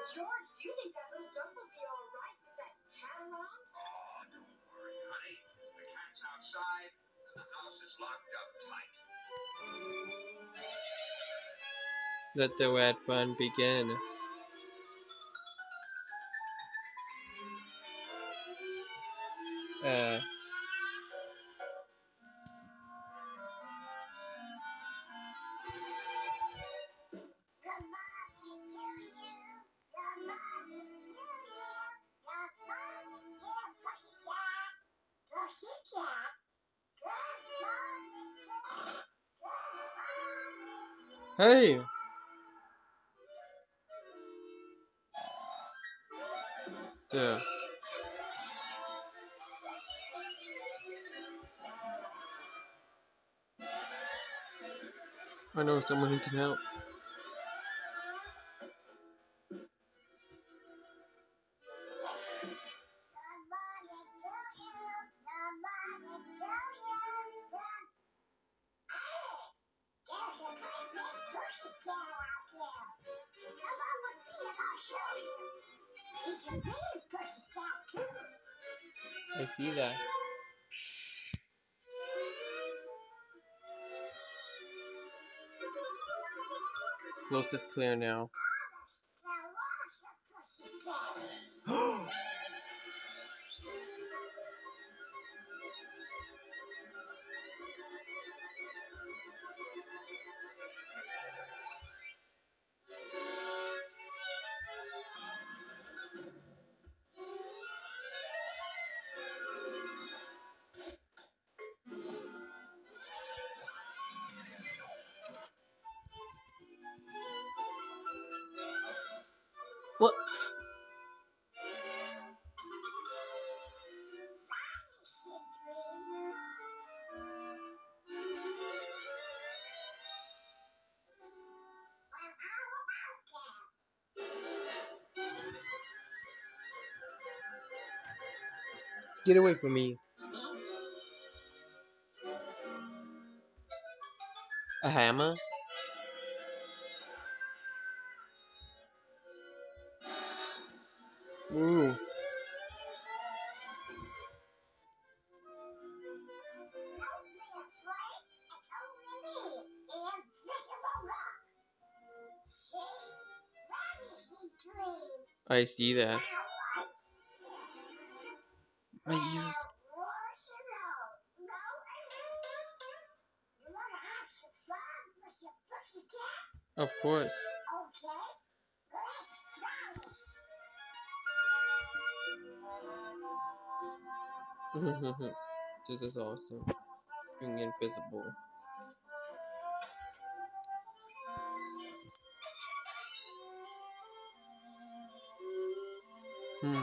George, do you think that little duck will be all right with that cat around? Oh, don't worry, honey. The cat's outside, and the house is locked up tight. Let the red fun begin. Hey! There. I know someone who can help. I see that. Coast is clear now. What? Get away from me. A hammer? Ooh. I see that. My ears. Of course. This is awesome. Being invisible. Hmm.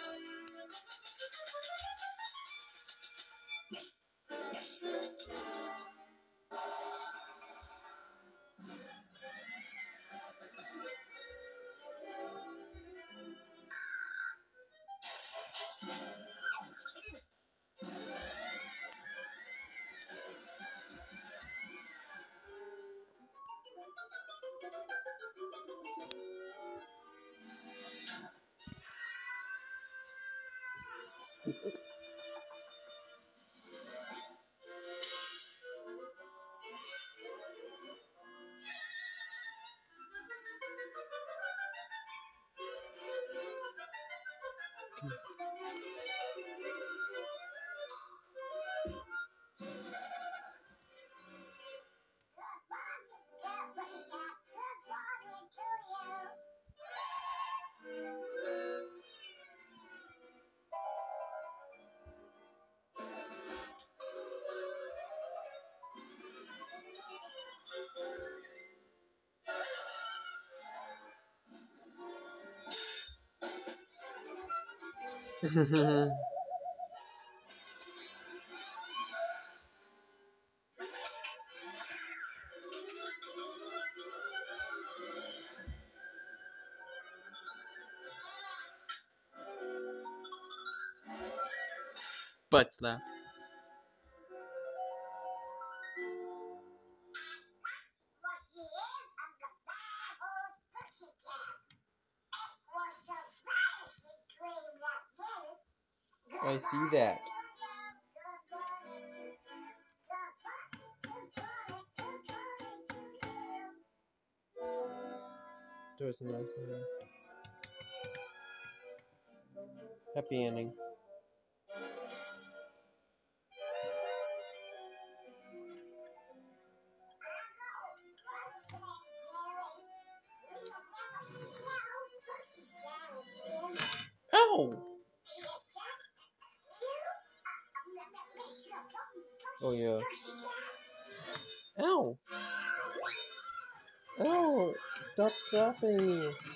Butt slap. I see that. There's a nice one. Happy ending. Ow! Oh yeah. Ow! Ow! Stop slapping me!